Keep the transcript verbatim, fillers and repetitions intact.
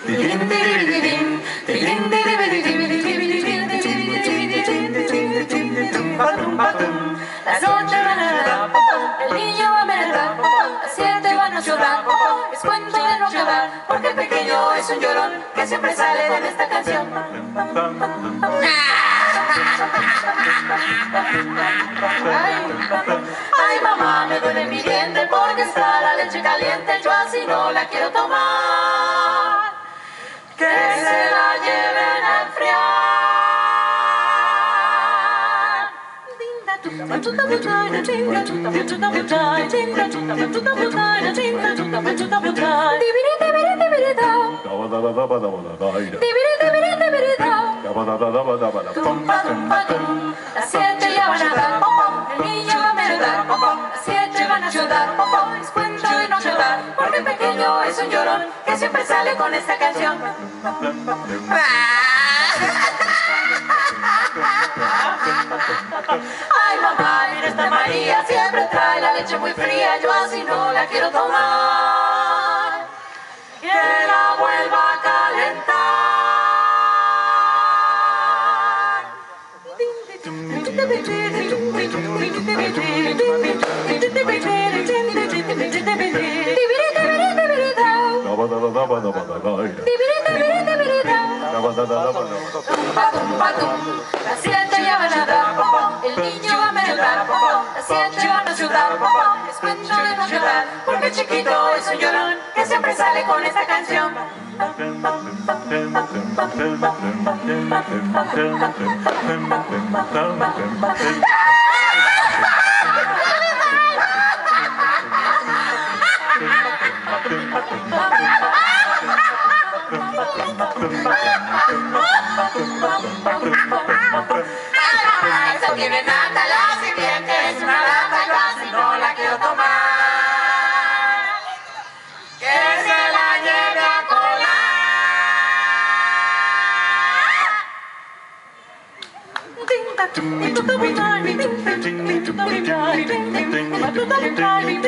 Las ocho van a dar, el niño va a merendar, las siete van a llorar, es cuento de no acabar, porque el pequeño es un llorón que siempre sale de esta canción. Ay, ay mamá, me duele mi diente porque está la leche caliente, yo así no la quiero tomar, que se la lleven a enfriar. Las siete ya van a dar, el niño va a merendar, las siete van a llorar, es cuento de no llorar, porque el pequeño es un llorón que siempre sale con esta canción. Ay mamá, mira esta María, siempre trae la leche muy fría, yo así no la quiero tomar, que la vuelva a calentar. Las siete ya van a dar, el niño va a merendar, las siete van a sudar, es cuento de no llorar, porque el chiquito es un llorón que siempre sale con esta canción. Eso tiene nata, la siguiente es una lata, yo así no la quiero tomar, que se la lleve a colar.